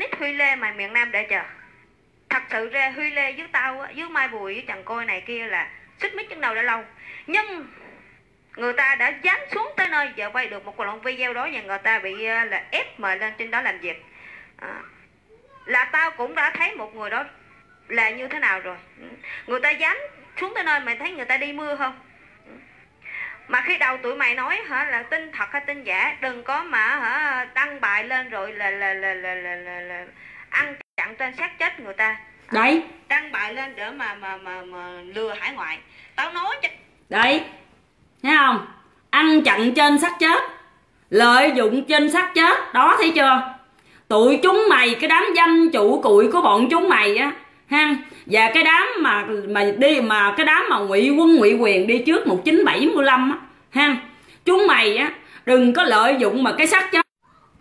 tít Huy Lê mà miền Nam để chờ. Thật sự ra Huy Lê với tao, với Mai Bùi, với Trần Côi này kia là xích mích chân đầu đã lâu. Nhưng người ta đã dám xuống tới nơi, giờ quay được một đoạn video đó và người ta bị là ép mời lên trên đó làm việc. Là tao cũng đã thấy một người đó là như thế nào rồi. Người ta dám xuống tới nơi, mày thấy người ta đi mưa không? Mà khi đầu tụi mày nói là tin thật hay tin giả, đừng có mà đăng bài lên rồi là ăn chặn trên xác chết người ta. Đấy, Đăng bài lên để mà lừa hải ngoại. Tao nói cho... Đấy, thấy không? Ăn chặn trên xác chết, lợi dụng trên xác chết. Đó, thấy chưa? Tụi chúng mày, cái đám dâm chủ cụi của bọn chúng mày á ha, và cái đám cái đám mà ngụy quân ngụy quyền đi trước 1975 á ha, chúng mày á đừng có lợi dụng mà cái xác chết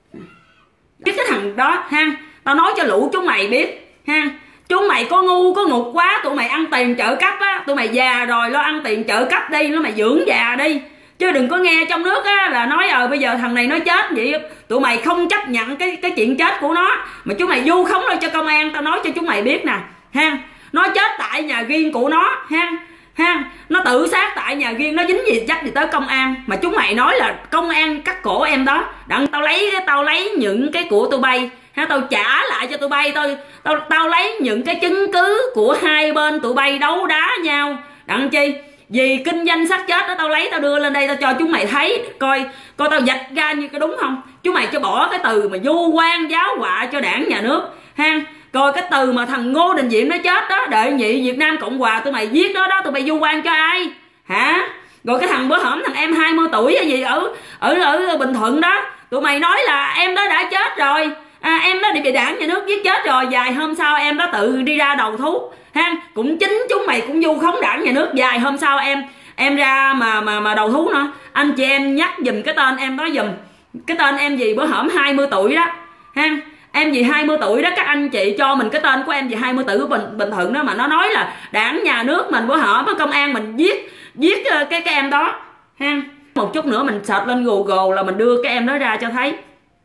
cái thằng đó ha. Tao nói cho lũ chúng mày biết ha, chúng mày có ngu có ngục quá, tụi mày ăn tiền trợ cấp á, tụi mày già rồi lo ăn tiền trợ cấp đi, nó mày dưỡng già đi, chứ đừng có nghe trong nước á là nói bây giờ thằng này nó chết vậy. Tụi mày không chấp nhận cái chuyện chết của nó mà chúng mày vu khống nó cho công an. Tao nói cho chúng mày biết nè ha, nó chết tại nhà riêng của nó ha, nó tự sát tại nhà riêng, nó dính gì chắc gì tới công an, mà chúng mày nói là công an cắt cổ em đó. Đặng tao lấy những cái của tụi bay ha, tao trả lại cho tụi bay. Tao lấy những cái chứng cứ của hai bên tụi bay đấu đá nhau. Đặng chi vì kinh doanh xác chết đó, tao lấy tao đưa lên đây tao cho chúng mày thấy coi tao vạch ra như cái đúng không. Chúng mày cho bỏ cái từ mà vu oan giáo họa cho đảng nhà nước ha. Coi cái từ mà thằng Ngô Đình Diệm nó chết đó, đệ nhị Việt Nam Cộng Hòa, tụi mày viết đó tụi mày vu oan cho ai hả? Rồi cái thằng bữa hổm thằng em 20 tuổi hay gì ở Bình Thuận đó, tụi mày nói là em đó đã chết rồi, em đó bị đảng nhà nước giết chết rồi. Vài hôm sau em đó tự đi ra đầu thú ha, cũng chính chúng mày cũng vu khống đảng nhà nước. Vài hôm sau em ra mà đầu thú nữa. Anh chị em nhắc giùm cái tên em đó giùm, cái tên em gì bữa hổm 20 tuổi đó ha, em gì 20 tuổi đó, các anh chị cho mình cái tên của em gì 20 tuổi của Bình Thuận đó, mà nó nói là đảng nhà nước mình bữa hổm công an mình giết cái em đó ha. Một chút nữa mình search lên Google là mình đưa cái em đó ra cho thấy,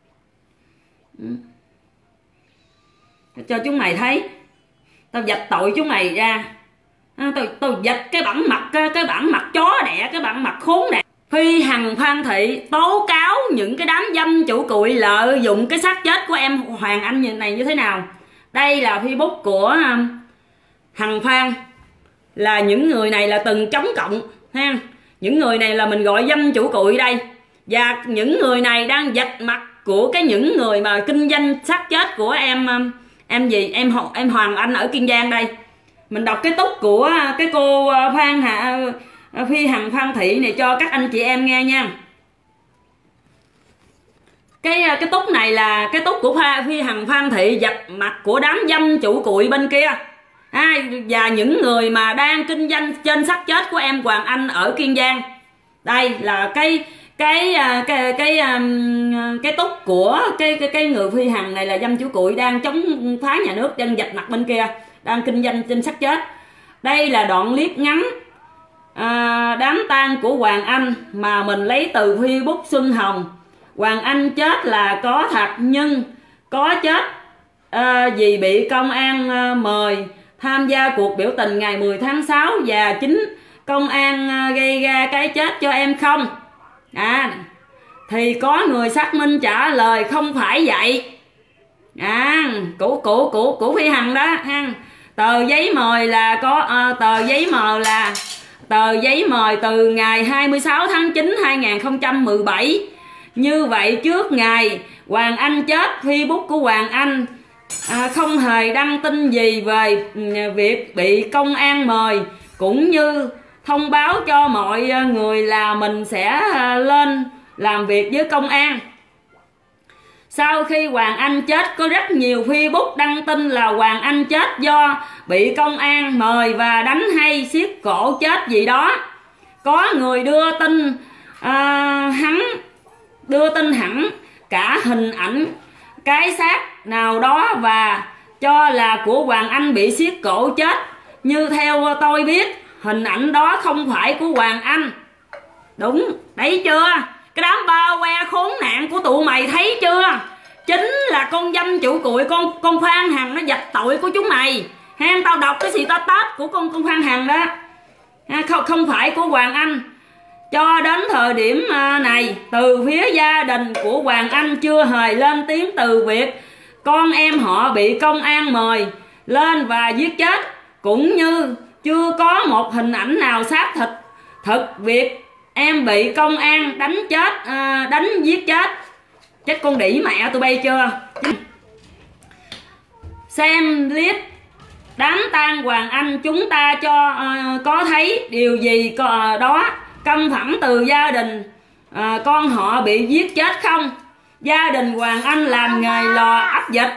cho chúng mày thấy. Tao vạch tội chúng mày ra, tao vạch cái bản mặt chó đẻ, cái bản mặt khốn đẻ. Phi Hằng Phan Thị tố cáo những cái đám dâm chủ cụi lợi dụng cái xác chết của em Hoàng Anh này như thế nào. Đây là Facebook của Hằng Phan, là những người này là từng chống cộng ha. Những người này là mình gọi dâm chủ cụi đây, và những người này đang vạch mặt của những người mà kinh doanh xác chết của em Hoàng Anh ở Kiên Giang đây. Mình đọc cái túc của cái cô Phi Hằng Phan Thị này cho các anh chị em nghe nha. Cái túc này là cái túc của Phi Hằng Phan Thị vạch mặt của đám dâm chủ cụi bên kia và những người mà đang kinh doanh trên xác chết của em Hoàng Anh ở Kiên Giang. Đây là cái túc của cái người Phi Hằng này là dâm chủ cụi đang chống phá nhà nước, đang vạch mặt bên kia, đang kinh doanh trên xác chết. Đây là đoạn clip ngắn đám tang của Hoàng Anh mà mình lấy từ Facebook Xuân Hồng. Hoàng Anh chết là có thật, nhưng có chết vì bị công an mời tham gia cuộc biểu tình ngày 10 tháng 6 và chính công an gây ra cái chết cho em không? Thì có người xác minh trả lời không phải vậy. Của Phi Hằng đó ha. Tờ giấy mời là có tờ giấy mời từ ngày 26 tháng 9 2017. Như vậy trước ngày Hoàng Anh chết, Facebook của Hoàng Anh không hề đăng tin gì về việc bị công an mời, cũng như thông báo cho mọi người là mình sẽ lên làm việc với công an. Sau khi Hoàng Anh chết, có rất nhiều Facebook đăng tin là Hoàng Anh chết do bị công an mời và đánh hay siết cổ chết gì đó. Có người đưa tin hẳn cả hình ảnh cái xác nào đó và cho là của Hoàng Anh bị siết cổ chết. Như theo tôi biết, hình ảnh đó không phải của Hoàng Anh. Đúng, đấy chưa? Cái đám bao que khốn nạn của tụi mày thấy chưa? chính là con dâm chủ cụi, con Phan Hằng nó dạch tội của chúng mày ha. Tao đọc cái status của con Phan Hằng đó ha, không phải của Hoàng Anh. Cho đến thời điểm này, từ phía gia đình của Hoàng Anh chưa hề lên tiếng từ việc con em họ bị công an mời lên và giết chết, cũng như chưa có một hình ảnh nào xác thực việc em bị công an đánh chết, đánh giết chết. Chết con đĩ mẹ tụi bay chưa? Xem clip đám tang Hoàng Anh chúng ta có thấy điều gì đó căm phẫn từ gia đình con họ bị giết chết không? Gia đình Hoàng Anh làm nghề lò ấp dịch.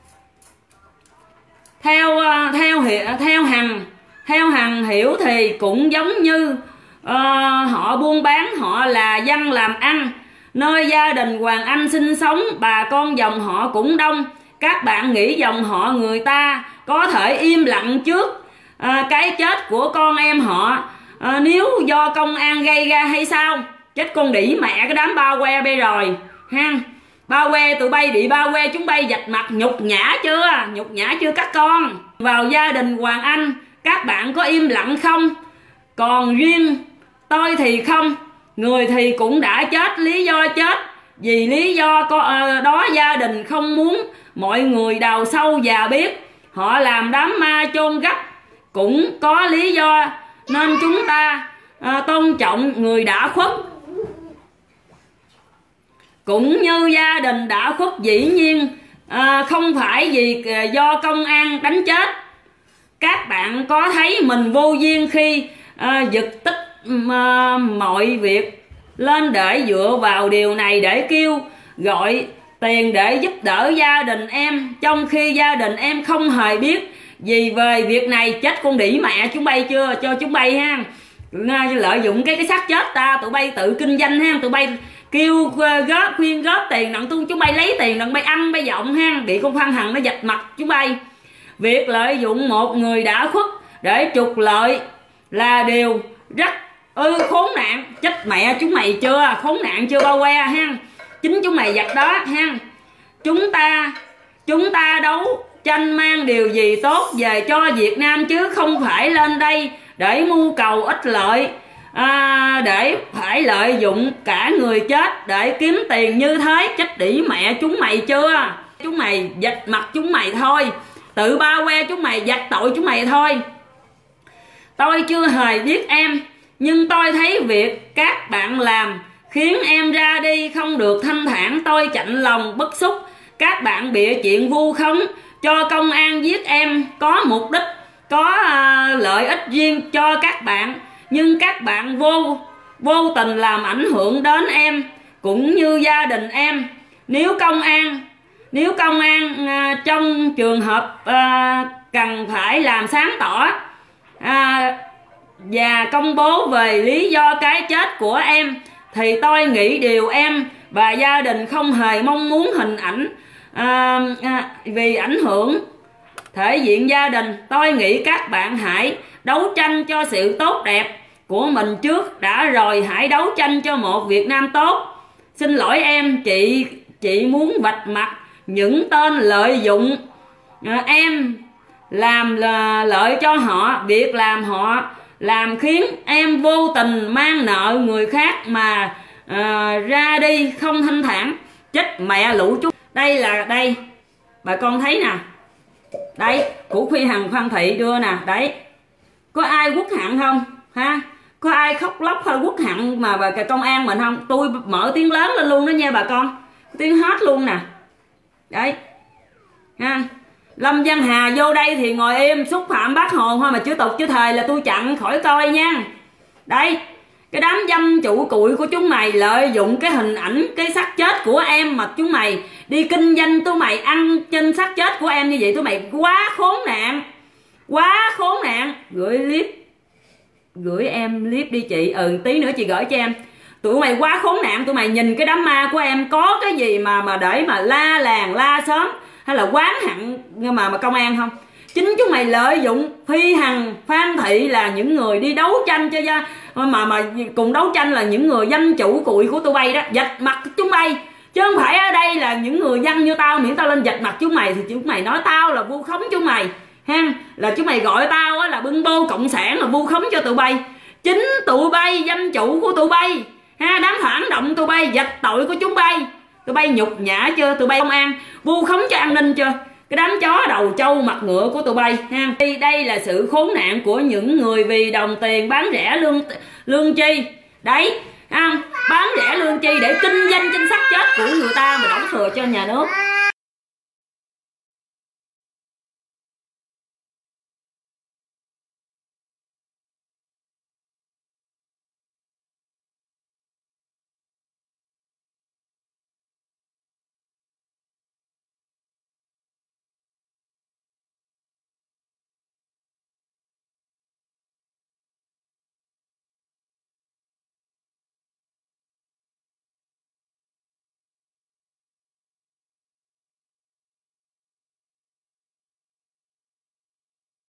Theo Hằng hiểu thì cũng giống như họ buôn bán, họ là dân làm ăn. Nơi gia đình Hoàng Anh sinh sống, bà con dòng họ cũng đông. Các bạn nghĩ dòng họ người ta có thể im lặng trước cái chết của con em họ nếu do công an gây ra hay sao? Chết con đĩ mẹ cái đám bao que bây rồi ha. Bao que tụi bay bị bao que chúng bay vạch mặt, nhục nhã chưa? Nhục nhã chưa các con? Vào gia đình Hoàng Anh các bạn có im lặng không? Còn riêng tôi thì không. Người thì cũng đã chết, lý do chết vì lý do đó gia đình không muốn mọi người đào sâu và biết. Họ làm đám ma chôn gấp cũng có lý do, nên chúng ta tôn trọng người đã khuất. Cũng như gia đình đã khuất dĩ nhiên không phải vì do công an đánh chết. Các bạn có thấy mình vô duyên khi giật tích mọi việc lên để dựa vào điều này để kêu gọi tiền để giúp đỡ gia đình em, trong khi gia đình em không hề biết gì về việc này. Chết con đĩ mẹ chúng bay chưa? Cho chúng bay ha, lợi dụng cái xác chết ta, tụi bay tự kinh doanh ha, tụi bay kêu khuyên góp tiền đặng chúng bay lấy tiền đặng bay ăn bay vọng ha, bị con Phan Hằng nó vạch mặt chúng bay. Việc lợi dụng một người đã khuất để trục lợi là điều rất khốn nạn. Chết mẹ chúng mày chưa? Khốn nạn chưa bao que ha. Chính chúng mày vạch đó ha. Chúng ta đấu tranh mang điều gì tốt về cho Việt Nam, chứ không phải lên đây để mưu cầu ích lợi, để phải lợi dụng cả người chết để kiếm tiền như thế. Chết đĩ mẹ chúng mày chưa? Chúng mày vạch mặt chúng mày thôi, tự bao que chúng mày vạch tội chúng mày thôi. Tôi chưa hề biết em, nhưng tôi thấy việc các bạn làm khiến em ra đi không được thanh thản. Tôi chạnh lòng bức xúc. Các bạn bịa chuyện vu khống cho công an giết em có mục đích, có lợi ích riêng cho các bạn, nhưng các bạn vô tình làm ảnh hưởng đến em cũng như gia đình em. Nếu công an trong trường hợp cần phải làm sáng tỏ và công bố về lý do cái chết của em, thì tôi nghĩ điều em và gia đình không hề mong muốn hình ảnh vì ảnh hưởng thể diện gia đình. Tôi nghĩ các bạn hãy đấu tranh cho sự tốt đẹp của mình trước đã, rồi hãy đấu tranh cho một Việt Nam tốt. Xin lỗi em, chị muốn vạch mặt những tên lợi dụng em làm lợi cho họ. Việc làm họ làm khiến em vô tình mang nợ người khác mà ra đi không thanh thản. Chết mẹ lũ chúng. Đây bà con thấy nè, đây của Phi Hằng Phan Thị đưa nè. Đấy, có ai quất hận không ha? Có ai khóc lóc hay quất hận mà bà công an mình không? Tôi mở tiếng lớn lên luôn đó nha bà con, tiếng hết luôn nè. Đấy ha. Lâm Văn Hà vô đây thì ngồi im, xúc phạm bác Hồ thôi mà chữ tục chữ thời là tôi chặn khỏi coi nha. Đây, cái đám dâm chủ cụi của chúng mày lợi dụng cái hình ảnh, cái xác chết của em mà chúng mày đi kinh doanh, tụi mày ăn trên xác chết của em như vậy. Tụi mày quá khốn nạn, quá khốn nạn. Gửi em clip đi chị. Tí nữa chị gửi cho em. Tụi mày quá khốn nạn. Tụi mày nhìn cái đám ma của em có cái gì mà để mà la làng la xóm hay là quán hận mà công an không? Chính chúng mày lợi dụng Phi Hằng, Phan Thị là những người đi đấu tranh cho mà cùng đấu tranh là những người danh chủ cụi của tụi bay đó, vạch mặt chúng bay. chứ không phải ở đây là những người dân như tao, miễn tao lên giật mặt chúng mày thì chúng mày nói tao là vu khống chúng mày ha, là chúng mày gọi tao á là bưng bô cộng sản, là vu khống cho tụi bay. Chính tụi bay, dân chủ của tụi bay ha, đám phản động tụi bay, giật tội của chúng bay, tụi bay nhục nhã chưa? Tụi bay công an vu khống cho an ninh chưa? Cái đám chó đầu trâu mặt ngựa của tụi bay ha. Đây là sự khốn nạn của những người vì đồng tiền bán rẻ lương chi đấy, không bán rẻ lương chi để kinh doanh trên xác chết của người ta mà đóng thừa cho nhà nước.